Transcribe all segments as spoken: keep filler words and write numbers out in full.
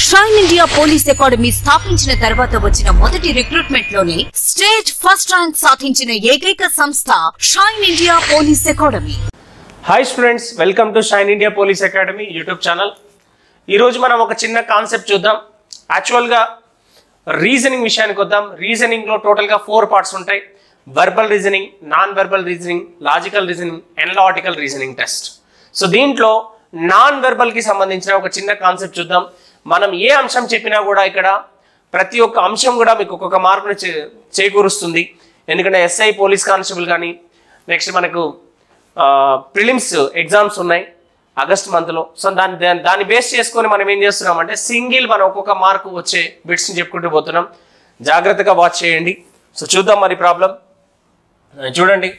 Shine India police academy స్థాపించిన తర్వాత వచ్చిన మొదటి రిక్రూట్మెంట్ లోనే స్టేట్ ఫస్ట్ ర్యాంక్ సాధించిన ఏకైక సంస్థ shine India police academy. Hi students, welcome to shine India police academy YouTube channel. ఈరోజు మనం ఒక చిన్న కాన్సెప్ట్ చూద్దాం. యాక్చువల్గా రీజనింగ్ విషయానికి వద్దాం. రీజనింగ్లో టోటల్గా ఫోర్ పార్ట్స్ ఉంటాయి: verbal reasoning, non verbal reasoning, logical reasoning, analytical reasoning test. So దీంట్లో నాన్ వెర్బల్కి సంబంధించిన ఒక చిన్న కాన్సెప్ట్ చూద్దాం. మనం ఏ అంశం చెప్పినా కూడా ఇక్కడ ప్రతి ఒక్క అంశం కూడా మీకు ఒక్కొక్క మార్కును చే చేకూరుస్తుంది. ఎందుకంటే ఎస్ఐ, పోలీస్ కానిస్టేబుల్ కానీ, నెక్స్ట్ మనకు ప్రిలిమ్స్ ఎగ్జామ్స్ ఉన్నాయి ఆగస్ట్ మంత్లో. సో దాన్ని దాన్ని బేస్ చేసుకొని మనం ఏం చేస్తున్నాం అంటే సింగిల్ మనం ఒక్కొక్క మార్కు వచ్చే బిట్స్ని చెప్పుకుంటూ పోతున్నాం. జాగ్రత్తగా వాచ్ చేయండి. సో చూద్దాం మరి ప్రాబ్లం. చూడండి,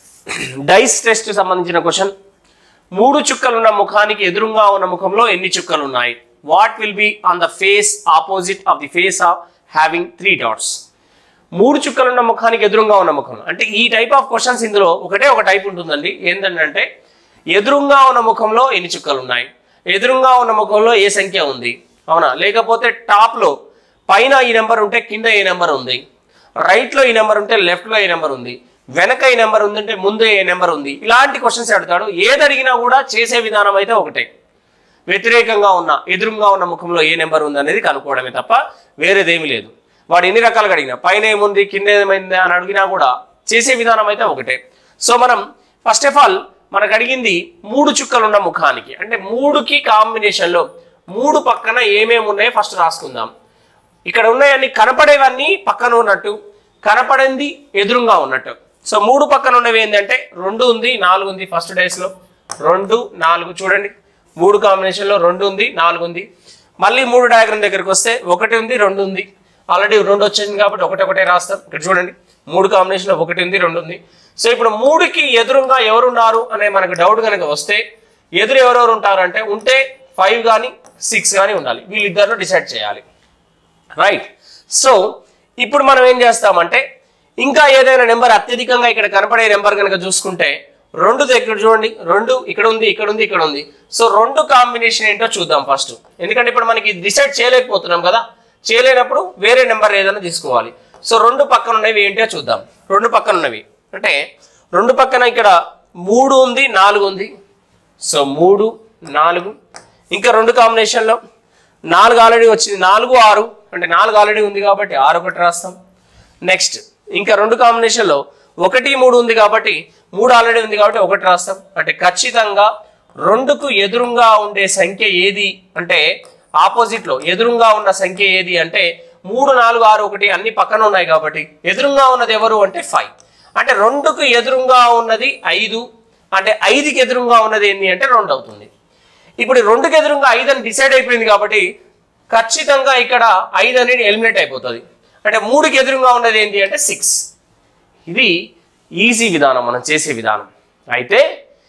డైస్ టెస్ట్ సంబంధించిన క్వశ్చన్. మూడు చుక్కలున్న ముఖానికి ఎదురుగా ఉన్న ముఖంలో ఎన్ని చుక్కలు ఉన్నాయి? What will be on the face opposite of the face of having three dots? మూడు చుక్కలున్న ముఖానికి ఎదురుగా ఉన్న ముఖం అంటే ఈ టైప్ ఆఫ్ క్వశ్చన్స్ ఇందులో ఒకటే ఒక టైప్ ఉంటుందండి. ఏంటంటే ఎదురుగా ఉన్న ముఖంలో ఎన్ని చుక్కలు ఉన్నాయి, ఎదురుగా ఉన్న ముఖంలో ఏ సంఖ్య ఉంది, అవునా? లేకపోతే టాప్లో పైన ఈ నెంబర్ ఉంటే కింద ఏ నెంబర్ ఉంది, రైట్లో ఈ నెంబర్ ఉంటే లెఫ్ట్లో ఏ నెంబర్ ఉంది, వెనక ఈ నెంబర్ ఉందంటే ముందు ఏ నెంబర్ ఉంది. ఇలాంటి క్వశ్చన్స్ అడుగుతాడు. ఏది అడిగినా కూడా చేసే విధానం అయితే ఒకటే. వ్యతిరేకంగా ఉన్న ఎదురుగా ఉన్న ముఖంలో ఏ నెంబర్ ఉంది అనేది కనుక్కోవడమే తప్ప వేరేదేమీ లేదు. వాడు ఎన్ని రకాలుగా అడిగినా, పైన ఏముంది కింద ఏమైంది అని అడిగినా కూడా చేసే విధానం అయితే ఒకటే. సో మనం ఫస్ట్ ఆఫ్ ఆల్ మనకు అడిగింది మూడు చుక్కలున్న ముఖానికి, అంటే మూడుకి కాంబినేషన్లో మూడు పక్కన ఏమేమి ఉన్నాయో ఫస్ట్ రాసుకుందాం. ఇక్కడ ఉన్నాయన్నీ కనపడేవన్నీ పక్కన ఉన్నట్టు, కనపడింది ఎదురుగా ఉన్నట్టు. సో మూడు పక్కన ఉన్నవి ఏంటంటే రెండు ఉంది, నాలుగు ఉంది. ఫస్ట్ డేస్లో రెండు నాలుగు చూడండి, మూడు కాంబినేషన్లో రెండు ఉంది, నాలుగు ఉంది. మళ్ళీ మూడు డయాగ్రామ్ దగ్గరికి వస్తే ఒకటి ఉంది, రెండు ఉంది. ఆల్రెడీ రెండు వచ్చింది కాబట్టి ఒకటి ఒకటే రాస్తాం. ఇక్కడ చూడండి, మూడు కాంబినేషన్లో ఒకటి ఉంది, రెండు ఉంది. సో ఇప్పుడు మూడుకి ఎదురుగా ఎవరున్నారు అనే మనకు డౌట్ కనుక వస్తే ఎదురు ఎవరెవరు ఉంటారు అంటే ఉంటే ఫైవ్ కానీ సిక్స్ కానీ ఉండాలి. వీళ్ళిద్దరిలో డిసైడ్ చేయాలి, రైట్? సో ఇప్పుడు మనం ఏం చేస్తామంటే ఇంకా ఏదైనా నెంబర్ అత్యధికంగా ఇక్కడ కనపడే నెంబర్ కనుక చూసుకుంటే రెండు దగ్గర చూడండి, రెండు ఇక్కడ ఉంది, ఇక్కడ ఉంది, ఇక్కడ ఉంది. సో రెండు కాంబినేషన్ ఏంటో చూద్దాం ఫస్ట్. ఎందుకంటే ఇప్పుడు మనకి డిసైడ్ చేయలేకపోతున్నాం కదా. చేయలేనప్పుడు వేరే నెంబర్ ఏదైనా తీసుకోవాలి. సో రెండు పక్కన ఉన్నవి ఏంటో చూద్దాం. రెండు పక్కన ఉన్నవి అంటే రెండు పక్కన ఇక్కడ మూడు ఉంది, నాలుగు ఉంది. సో మూడు నాలుగు. ఇంకా రెండు కాంబినేషన్లో నాలుగు ఆల్రెడీ వచ్చింది, నాలుగు ఆరు అంటే నాలుగు ఆల్రెడీ ఉంది కాబట్టి ఆరు ఒకటి రాస్తాం. నెక్స్ట్ ఇంకా రెండు కాంబినేషన్లో ఒకటి మూడు ఉంది కాబట్టి మూడు ఆల్రెడీ ఉంది కాబట్టి ఒకటి రాస్తాం. అంటే ఖచ్చితంగా రెండుకు ఎదురుగా ఉండే సంఖ్య ఏది అంటే ఆపోజిట్లో ఎదురుగా ఉన్న సంఖ్య ఏది అంటే మూడు నాలుగు ఆరు ఒకటి అన్ని పక్కన ఉన్నాయి కాబట్టి ఎదురుగా ఉన్నది ఎవరు అంటే ఫైవ్. అంటే రెండుకు ఎదురుగా ఉన్నది ఐదు, అంటే ఐదుకి ఎదురుగా ఉన్నది ఏంటి అంటే రెండు అవుతుంది. ఇప్పుడు రెండుకి ఎదురుగా ఐదు అని డిసైడ్ అయిపోయింది కాబట్టి ఖచ్చితంగా ఇక్కడ ఐదు అనేది ఎలిమినేట్ అయిపోతుంది. అంటే మూడుకి ఎదురుగా ఉన్నది ఏంటి అంటే సిక్స్. ఇది ఈజీ విధానం మనం చేసే విధానం. అయితే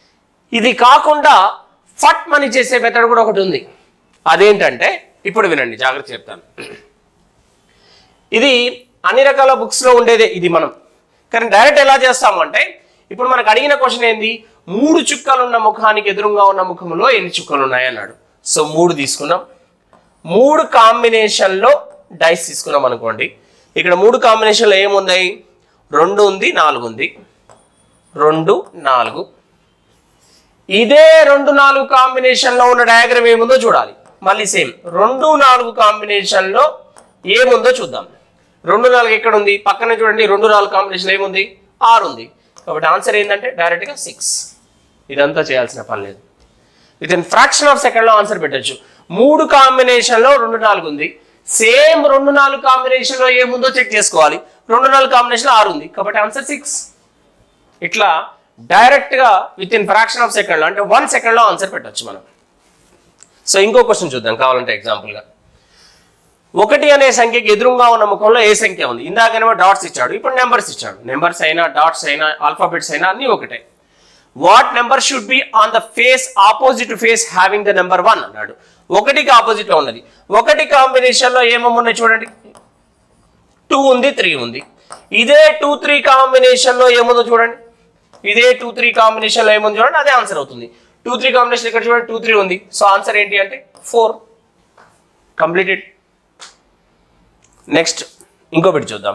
ఇది కాకుండా ఫట్ మనీ చేసే మెథడ్ కూడా ఒకటి ఉంది. అదేంటంటే ఇప్పుడు వినండి, జాగ్రత్త చెప్తాను. ఇది అన్ని రకాల బుక్స్లో ఉండేదే ఇది మనం, కానీ డైరెక్ట్ ఎలా చేస్తాము అంటే ఇప్పుడు మనకు అడిగిన క్వశ్చన్ ఏంది, మూడు చుక్కలు ఉన్న ముఖానికి ఎదురుగా ఉన్న ముఖంలో ఎన్ని చుక్కలు ఉన్నాయి అన్నాడు. సో మూడు తీసుకున్నాం. మూడు కాంబినేషన్లో డైస్ తీసుకున్నాం అనుకోండి. ఇక్కడ మూడు కాంబినేషన్లో ఏమున్నాయి? రెండు ఉంది, నాలుగు ఉంది. రెండు నాలుగు. ఇదే రెండు నాలుగు కాంబినేషన్లో ఉన్న డయాగ్రామ్ ఏముందో చూడాలి. మళ్ళీ సేమ్ రెండు నాలుగు కాంబినేషన్లో ఏముందో చూద్దాం. రెండు నాలుగు ఎక్కడ ఉంది? పక్కన చూడండి, రెండు నాలుగు కాంబినేషన్ ఏముంది? ఆరు ఉంది. కాబట్టి ఆన్సర్ ఏంటంటే డైరెక్ట్గా సిక్స్. ఇదంతా చేయాల్సిన పని లేదు. విత్ ఇన్ ఫ్రాక్షన్ ఆఫ్ సెకండ్లో ఆన్సర్ పెట్టచ్చు. మూడు కాంబినేషన్లో రెండు నాలుగు ఉంది. సేమ్ రెండు నాలుగు కాంబినేషన్లో ఏముందో చెక్ చేసుకోవాలి. రెండు నాలుగు కాంబినేషన్లో ఆరు ఉంది కాబట్టి ఆన్సర్ సిక్స్. ఇట్లా డైరెక్ట్గా విత్ ఇన్ ఫ్రాక్షన్ ఆఫ్ సెకండ్లో అంటే వన్ సెకండ్లో ఆన్సర్ పెట్టచ్చు మనం. సో ఇంకో క్వశ్చన్ చూద్దాం కావాలంటే ఎగ్జాంపుల్గా. ఒకటి అనే సంఖ్యకి ఎదురుగా ఉన్న ముఖంలో ఏ సంఖ్య ఉంది? ఇందాకనేమో డాట్స్ ఇచ్చాడు, ఇప్పుడు నెంబర్స్ ఇచ్చాడు. నెంబర్స్ అయినా డాట్స్ అయినా ఆల్ఫాబెట్స్ అయినా అన్నీ ఒకటే. What number should be on the face opposite face having the number one అన్నాడు. ఒకటికి ఆపోజిట్లో ఉన్నది. ఒకటి కాంబినేషన్లో ఏమేమి ఉన్నాయి చూడండి, టూ ఉంది, త్రీ ఉంది. ఇదే టూ త్రీ కాంబినేషన్లో ఏముందో చూడండి, ఇదే టూ త్రీ కాంబినేషన్లో ఏముంది చూడండి, అదే ఆన్సర్ అవుతుంది. టూ త్రీ కాంబినేషన్ ఇక్కడ చూడండి, టూ త్రీ ఉంది. సో ఆన్సర్ ఏంటి అంటే ఫోర్. కంప్లీటెడ్. నెక్స్ట్ ఇంకో బిట్ చూద్దాం.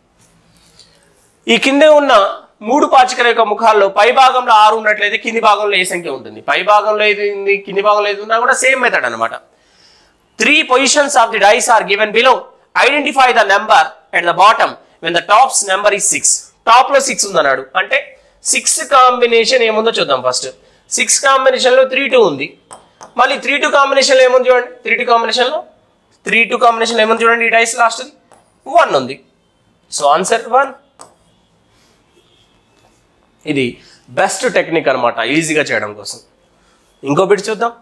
ఈ కింద ఉన్న మూడు పాచికల యొక్క ముఖాల్లో పై భాగంలో ఆరు ఉన్నట్లయితే కింది భాగంలో ఏ సంఖ్య ఉంటుంది? పై భాగంలో ఏది ఉంది, కింది భాగంలో ఏది ఉన్నా కూడా సేమ్ మెథడ్ అనమాట. Three positions of the dice are given below. Identify the number at the bottom when the tops number is six. Top లో సిక్స్ ఉందన్నాడు అంటే సిక్స్ కాంబినేషన్ ఏముందో చూద్దాం. ఫస్ట్ సిక్స్ కాంబినేషన్ లో త్రీ టూ ఉంది. మళ్ళీ three two combination లో ఏముంది చూడండి. త్రీ టూ కాంబినేషన్ లో త్రీ టూ కాంబినేషన్ లో ఏముంది చూడండి. ఈ డైస్ లాస్ట్ వన్ ఉంది. So answer one. ఇది బెస్ట్ టెక్నిక్ అనమాట ఈజీగా చేయడం కోసం. ఇంకో బిట్ చూద్దాం.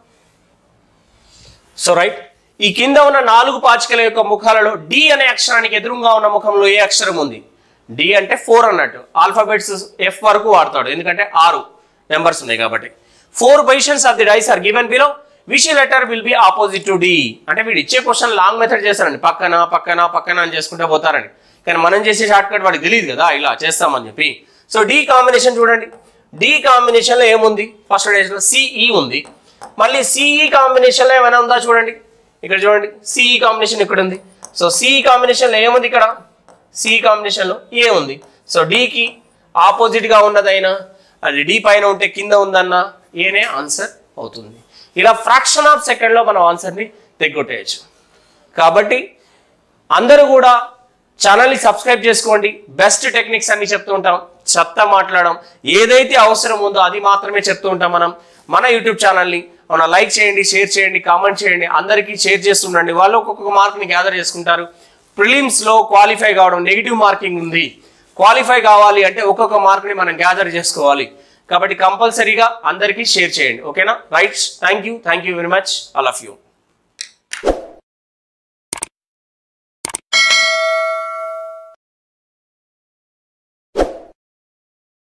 సో రైట్, ఈ కింద ఉన్న నాలుగు పాచికల యొక్క ముఖాలలో డి అనే అక్షరానికి ఎదురుగా ఉన్న ముఖంలో ఏ అక్షరం ఉంది? డి అంటే ఫోర్ అన్నట్టు. ఆల్ఫాబెట్స్ ఎఫ్ వరకు వాడతాడు ఎందుకంటే ఆరు నెంబర్స్ ఉన్నాయి కాబట్టి. Four positions of the dice are given below. Which letter will be opposite to D? అంటే వీడు ఇచ్చే క్వశ్చన్ లాంగ్ మెథడ్ చేస్తారండి, పక్కన పక్కన పక్కన అని చేసుకుంటే పోతారని. కానీ మనం చేసే షార్ట్ కట్ వాడికి తెలియదు కదా ఇలా చేస్తామని చెప్పి. సో డి కాంబినేషన్ చూడండి. డి కాంబినేషన్ లో ఏముంది? ఫస్ట్ డేస్ లో సిఈ ఉంది. మళ్ళీ సిఈ కాంబినేషన్ లో ఏమైనా ఉందా చూడండి. ఇక్కడ చూడండి సిఈ కాంబినేషన్ ఇక్కడ ఉంది. సో సిఈ కాంబినేషన్ లో ఏముంది? ఇక్కడ సిఈ కాంబినేషన్ లో ఏ ఉంది. సో డికి ఆపోజిట్ గా ఉన్నదైనా అది డి పైన ఉంటే కింద ఉందన్నా ఏనే ఆన్సర్ అవుతుంది. ఇలా ఫ్రాక్షన్ ఆఫ్ సెకండ్ లో మనం ఆన్సర్ ని తెగొట్టేయచ్చు. కాబట్టి అందరూ కూడా ఛానల్ని సబ్స్క్రైబ్ చేసుకోండి. బెస్ట్ టెక్నిక్స్ అన్ని చెప్తూ ఉంటాం. చెత్త మాట్లాడడం ఏదైతే అవసరం ఉందో అది మాత్రమే చెప్తూ ఉంటాం మనం. మన యూట్యూబ్ ఛానల్ని మన లైక్ చేయండి, షేర్ చేయండి, కామెంట్ చేయండి, అందరికీ షేర్ చేస్తుండండి. వాళ్ళు ఒక్కొక్క మార్క్ని గ్యాదర్ చేసుకుంటారు. ప్రిలిమ్స్లో క్వాలిఫై కావడం నెగిటివ్ మార్కింగ్ ఉంది. క్వాలిఫై కావాలి అంటే ఒక్కొక్క మార్క్ని మనం గ్యాదర్ చేసుకోవాలి. కాబట్టి కంపల్సరీగా అందరికీ షేర్ చేయండి. ఓకేనా? Right, thank you thank you very much all of you.